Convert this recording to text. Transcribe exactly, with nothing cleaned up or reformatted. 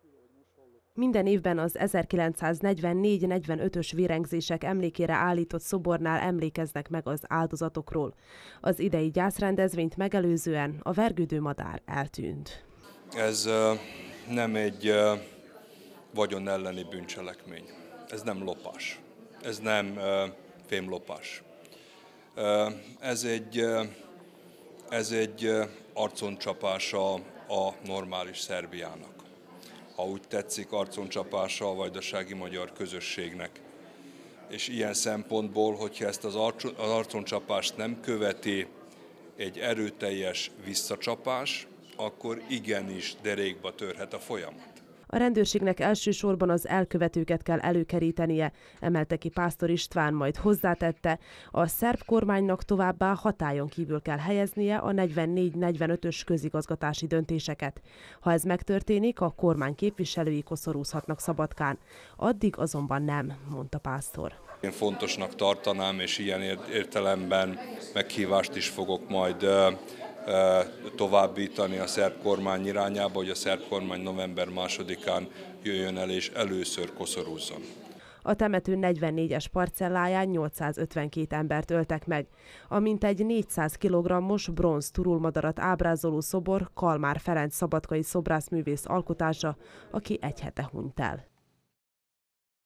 Minden évben az ezerkilencszáznegyvennégy negyvenötös vérengzések emlékére állított szobornál emlékeznek meg az áldozatokról. Az idei gyászrendezvényt megelőzően a vergődő madár eltűnt. Ez uh, nem egy uh, vagyon elleni bűncselekmény. Ez nem lopás. Ez nem uh, fémlopás. Uh, ez egy, uh, ez egy uh, arconcsapása a normális Szerbiának. Ha úgy tetszik, arconcsapása a vajdasági magyar közösségnek. És ilyen szempontból, hogyha ezt az arconcsapást nem követi egy erőteljes visszacsapás, akkor igenis derékba törhet a folyamat. A rendőrségnek elsősorban az elkövetőket kell előkerítenie, emelte ki Pásztor István, majd hozzátette, a szerb kormánynak továbbá hatályon kívül kell helyeznie a negyvennégy negyvenötös közigazgatási döntéseket. Ha ez megtörténik, a kormány képviselői koszorúzhatnak Szabadkán. Addig azonban nem, mondta Pásztor. Én fontosnak tartanám, és ilyen értelemben meghívást is fogok majd továbbítani a szerb kormány irányába, hogy a szerb kormány november másodikán jöjjön el és először koszorúzzon. A temető negyvennégyes parcelláján nyolcszázötvenkét embert öltek meg. A mintegy négyszáz kilogrammos bronz turulmadarat ábrázoló szobor Kalmár Ferenc szabadkai szobrászművész alkotása, aki egy hete hunyt el.